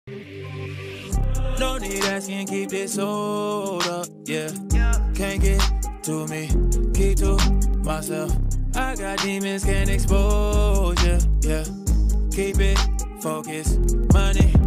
No need asking, keep this sold up, yeah. Can't get to me, keep to myself. I got demons, can't expose, yeah. Keep it focused, money